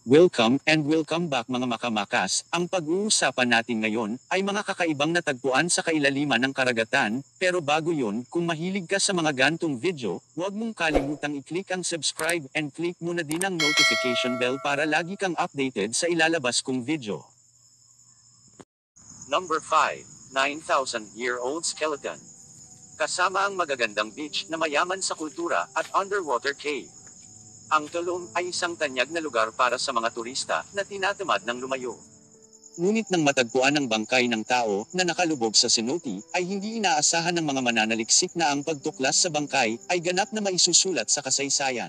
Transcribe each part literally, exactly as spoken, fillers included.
Welcome and welcome back mga makamakas. Ang pag-uusapan natin ngayon ay mga kakaibang natagpuan sa kailaliman ng karagatan, pero bago yun, kung mahilig ka sa mga gantong video, huwag mong kalimutang i-click ang subscribe and click mo na din ang notification bell para lagi kang updated sa ilalabas kong video. Number five. nine thousand year old skeleton. Kasama ang magagandang beach na mayaman sa kultura at underwater cave. Ang Tulum ay isang tanyag na lugar para sa mga turista na tinatamad ng lumayo. Ngunit nang matagpuan ang bangkay ng tao na nakalubog sa cenote, ay hindi inaasahan ng mga mananaliksik na ang pagtuklas sa bangkay ay ganap na maisusulat sa kasaysayan.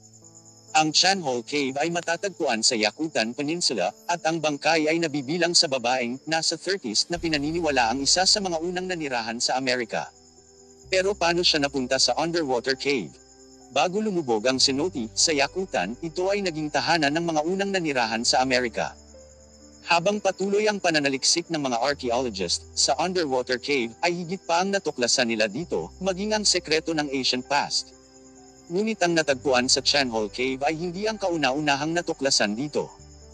Ang Chanhol Cave ay matatagpuan sa Yakutan Peninsula, at ang bangkay ay nabibilang sa babaeng nasa thirties na pinaniniwala ang isa sa mga unang nanirahan sa Amerika. Pero paano siya napunta sa underwater cave? Bago lumubog ang cenote sa Yakutan, ito ay naging tahanan ng mga unang nanirahan sa Amerika. Habang patuloy ang pananaliksik ng mga archaeologist sa underwater cave, ay higit pa ang natuklasan nila dito, maging ang sekreto ng ancient past. Ngunit ang natagpuan sa Chanhol Cave ay hindi ang kauna-unahang natuklasan dito.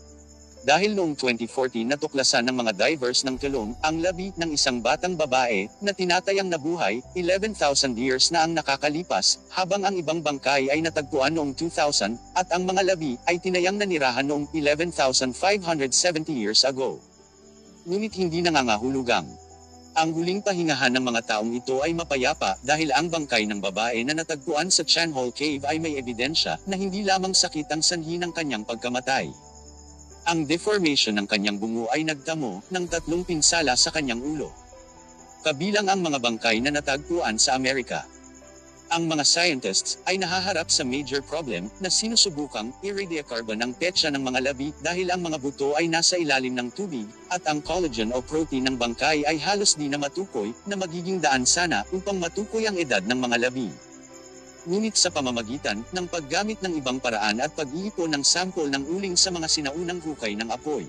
Dahil noong twenty fourteen natuklasan ng mga divers ng Tulum ang labi ng isang batang babae na tinatayang nabuhay, eleven thousand years na ang nakakalipas, habang ang ibang bangkay ay natagpuan noong two thousand, at ang mga labi ay tinayang nanirahan noong eleven thousand five hundred seventy years ago. Ngunit hindi nangangahulugang ang huling pahingahan ng mga taong ito ay mapayapa dahil ang bangkay ng babae na natagpuan sa Chanhol Cave ay may ebidensya na hindi lamang sakit ang sanhi ng kanyang pagkamatay. Ang deformation ng kanyang bungo ay nagtamo ng tatlong pinsala sa kanyang ulo. Kabilang ang mga bangkay na natagpuan sa Amerika. Ang mga scientists ay nahaharap sa major problem na sinusubukang i-radiocarbon ang petsa ng mga labi dahil ang mga buto ay nasa ilalim ng tubig, at ang collagen o protein ng bangkay ay halos di na matukoy na magiging daan sana upang matukoy ang edad ng mga labi. Ngunit sa pamamagitan ng paggamit ng ibang paraan at pag-iipon ng sample ng uling sa mga sinaunang hukay ng apoy,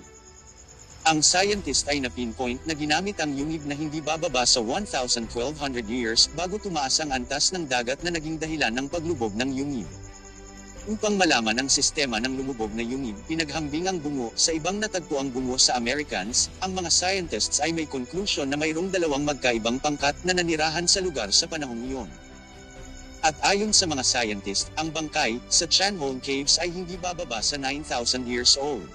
ang scientist ay na-pinpoint na ginamit ang yungib na hindi bababa sa one thousand twelve hundred years bago tumaas ang antas ng dagat na naging dahilan ng paglubog ng yungib. Upang malaman ang sistema ng lumubog na yungib, pinaghambing ang bungo sa ibang natagpuang bungo sa Americans. Ang mga scientists ay may conclusion na mayroong dalawang magkaibang pangkat na nanirahan sa lugar sa panahong iyon. At ayon sa mga scientist, ang bangkay sa Chanhol Caves ay hindi bababa sa nine thousand years old.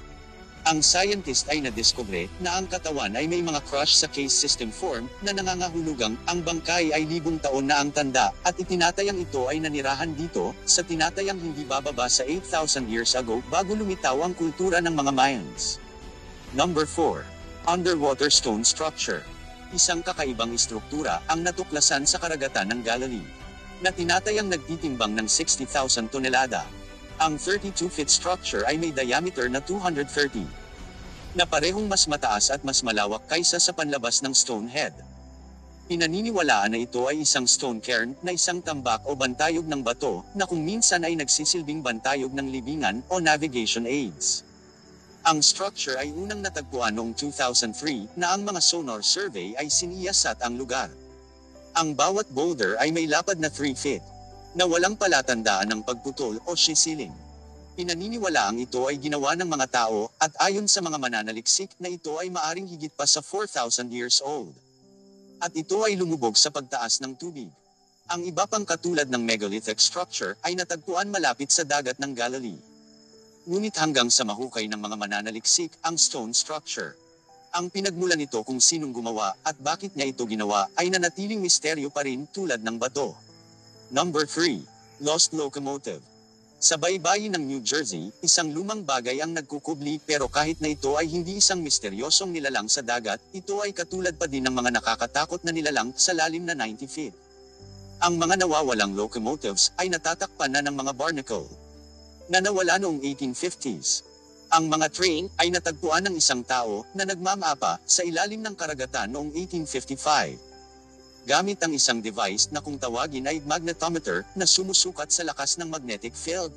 Ang scientist ay nadiskubre na ang katawan ay may mga crush sa case system form na nangangahulugang ang bangkay ay libong taon na ang tanda, at itinatayang ito ay nanirahan dito sa tinatayang hindi bababa sa eight thousand years ago bago lumitaw ang kultura ng mga Mayans. Number four. Underwater stone structure. Isang kakaibang istruktura ang natuklasan sa karagatan ng Galilee na tinatayang nagtitimbang ng sixty thousand tonelada. Ang thirty-two feet structure ay may diameter na two hundred thirty, na parehong mas mataas at mas malawak kaysa sa panlabas ng stone head. Pinaniniwalaan na ito ay isang stone cairn na isang tambak o bantayog ng bato na kung minsan ay nagsisilbing bantayog ng libingan o navigation aids. Ang structure ay unang natagpuan noong two thousand three na ang mga sonar survey ay siniyasat ang lugar. Ang bawat boulder ay may lapad na three feet, na walang palatandaan ng pagputol o sisiling. Pinaniniwalaang ito ay ginawa ng mga tao, at ayon sa mga mananaliksik na ito ay maaring higit pa sa four thousand years old. At ito ay lumubog sa pagtaas ng tubig. Ang iba pang katulad ng megalithic structure ay natagpuan malapit sa dagat ng Galilee. Ngunit hanggang sa mahukay ng mga mananaliksik ang stone structure, ang pinagmulan nito kung sinong gumawa at bakit niya ito ginawa ay nanatiling misteryo pa rin tulad ng bato. Number three. Lost locomotive. Sa baybayin ng New Jersey, isang lumang bagay ang nagkukubli, pero kahit na ito ay hindi isang misteryosong nilalang sa dagat, ito ay katulad pa din ng mga nakakatakot na nilalang sa lalim na ninety feet. Ang mga nawawalang locomotives ay natatakpan na ng mga barnacle na nawala noong eighteen fifties. Ang mga train ay natagpuan ng isang tao na nagmamapa sa ilalim ng karagatan noong eighteen fifty-five. Gamit ang isang device na kung tawagin ay magnetometer na sumusukat sa lakas ng magnetic field,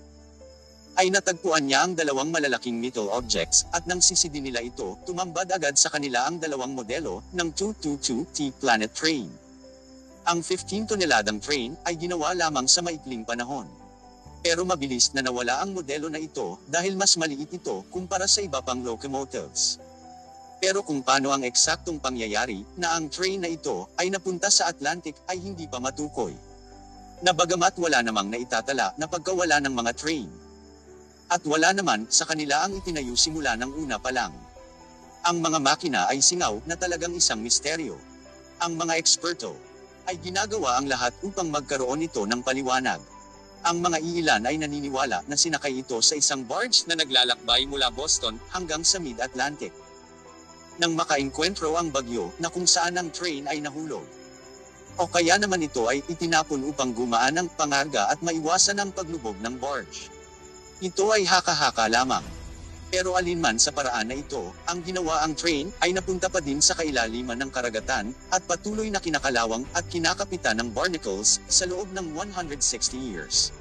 ay natagpuan niya ang dalawang malalaking metal objects, at nang sisidin nila ito, tumambad agad sa kanila ang dalawang modelo ng two twenty-two T Planet train. Ang fifteen toneladang train ay ginawa lamang sa maikling panahon. Pero mabilis na nawala ang modelo na ito dahil mas maliit ito kumpara sa iba pang locomotives. Pero kung paano ang eksaktong pangyayari na ang train na ito ay napunta sa Atlantic ay hindi pa matukoy. Na bagamat wala namang naitatala na pagkawala ng mga train. At wala naman sa kanila ang itinayo simula ng una pa lang. Ang mga makina ay singaw na talagang isang misteryo. Ang mga eksperto ay ginagawa ang lahat upang magkaroon ito ng paliwanag. Ang mga iilan ay naniniwala na sinakay ito sa isang barge na naglalakbay mula Boston hanggang sa Mid-Atlantic. Nang makaengkwentro ang bagyo na kung saan ang train ay nahulog. O kaya naman ito ay itinapon upang gumaan ang pangarga at maiwasan ang paglubog ng barge. Ito ay haka-haka lamang. Pero alinman sa paraan na ito, ang ginawa ang train ay napunta pa din sa kailaliman ng karagatan at patuloy na kinakalawang at kinakapitan ng barnacles sa loob ng one hundred sixty years.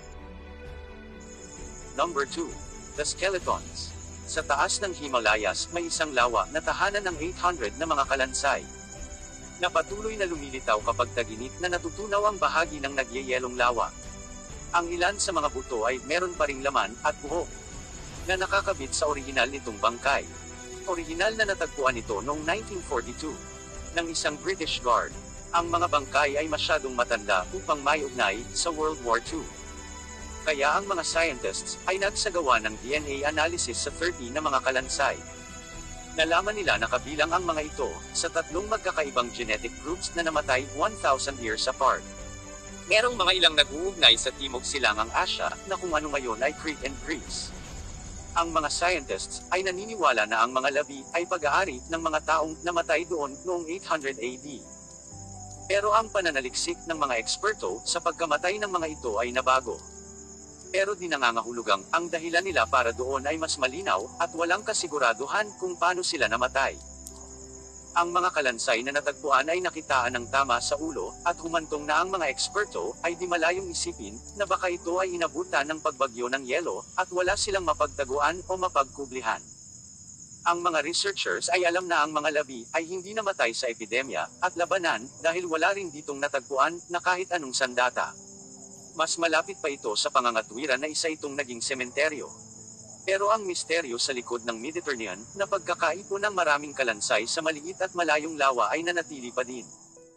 Number two. The Skeletons. Sa taas ng Himalayas may isang lawa na tahanan ng eight hundred na mga kalansay. Na patuloy na lumilitaw kapag taginit na natutunaw ang bahagi ng nagyayelong lawa. Ang ilan sa mga buto ay meron pa ring laman at buhok na nakakabit sa orihinal nitong bangkay. Orihinal na natagpuan ito noong nineteen forty-two ng isang British Guard. Ang mga bangkay ay masyadong matanda upang maiugnay sa World War Two. Kaya ang mga scientists ay nagsagawa ng D N A analysis sa thirty na mga kalansay. Nalaman nila na kabilang ang mga ito sa tatlong magkakaibang genetic groups na namatay one thousand years apart. Merong mga ilang nag-uugnay sa Timog Silangang Asya na kung ano ngayon ay Crete and Greece. Ang mga scientists ay naniniwala na ang mga labi ay pag-aari ng mga taong namatay doon noong eight hundred A D. Pero ang pananaliksik ng mga eksperto sa pagkamatay ng mga ito ay nabago. Pero di nangangahulugang ang dahilan nila para doon ay mas malinaw at walang kasiguraduhan kung paano sila namatay. Ang mga kalansay na natagpuan ay nakitaan ng tama sa ulo at humantong na ang mga eksperto ay di malayong isipin na baka ito ay inabutan ng pagbagyo ng yelo at wala silang mapagtaguan o mapagkublihan. Ang mga researchers ay alam na ang mga labi ay hindi namatay sa epidemya at labanan dahil wala rin ditong natagpuan na kahit anong sandata. Mas malapit pa ito sa pangangatwiran na isa itong naging sementeryo. Pero ang misteryo sa likod ng Mediterranean na pagkakaipon ng maraming kalansay sa maliit at malayong lawa ay nanatili pa din.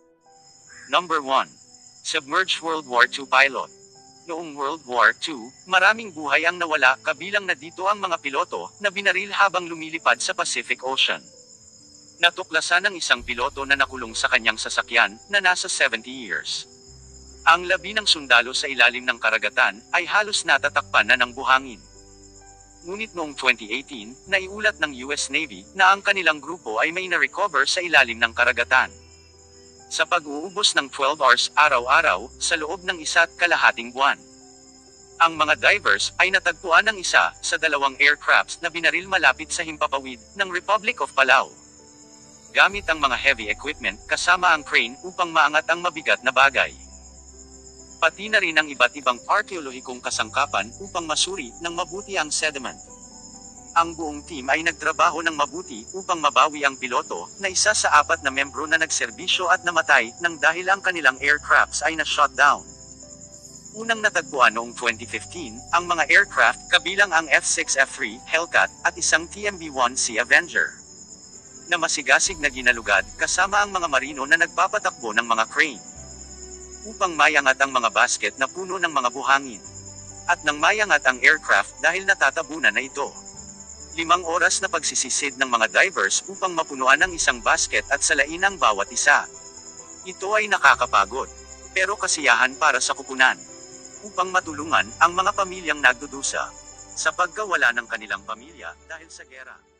Number one. Submerged World War Two Pilot. Noong World War Two, maraming buhay ang nawala kabilang na dito ang mga piloto na binaril habang lumilipad sa Pacific Ocean. Natuklasan ng isang piloto na nakulong sa kanyang sasakyan na nasa seventy years. Ang labi ng sundalo sa ilalim ng karagatan ay halos natatakpan na ng buhangin. Ngunit noong twenty eighteen, naiulat ng U S Navy na ang kanilang grupo ay may na-recover sa ilalim ng karagatan. Sa pag-uubos ng twelve hours araw-araw sa loob ng isa't kalahating buwan. Ang mga divers ay natagpuan ng isa sa dalawang aircrafts na binaril malapit sa himpapawid ng Republic of Palau. Gamit ang mga heavy equipment kasama ang crane upang maangat ang mabigat na bagay. Pati na rin ang iba't ibang arkeolohikong kasangkapan upang masuri ng mabuti ang sediment. Ang buong team ay nagtrabaho ng mabuti upang mabawi ang piloto na isa sa apat na membro na nagserbisyo at namatay nang dahil ang kanilang aircrafts ay na-shot down. Unang natagpuan noong twenty fifteen, ang mga aircraft kabilang ang F six F three Hellcat at isang T M B one Sea Avenger na masigasig na ginalugad kasama ang mga marino na nagpapatakbo ng mga crane upang mayangat ang mga basket na puno ng mga buhangin. At nang mayangat ang aircraft dahil natatabunan na ito. Limang oras na pagsisisid ng mga divers upang mapunuan ang isang basket at salain ang bawat isa. Ito ay nakakapagod, pero kasiyahan para sa kupunan. Upang matulungan ang mga pamilyang nagdudusa sa pagkawala ng kanilang pamilya dahil sa gera.